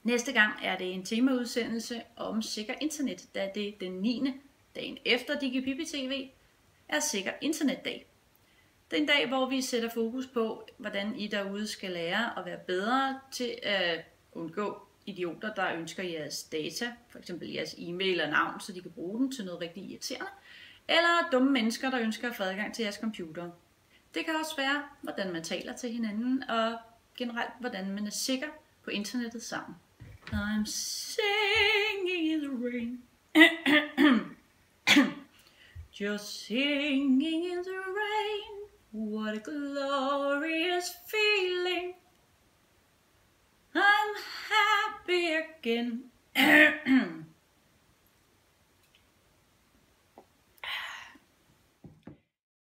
Næste gang er det en temaudsendelse om sikker internet, da det den 9. dagen efter DigiPipi TV er sikker internetdag. Det er en dag, hvor vi sætter fokus på, hvordan I derude skal lære at være bedre til at undgå idioter, der ønsker jeres data, f.eks. jeres e-mail og navn, så de kan bruge den til noget rigtig irriterende, eller dumme mennesker, der ønsker at få adgang til jeres computer. Det kan også være, hvordan man taler til hinanden, og generelt, hvordan man er sikker på internettet sammen. I'm singing in the rain. Just singing in the rain. What a glorious feeling. I'm happy again.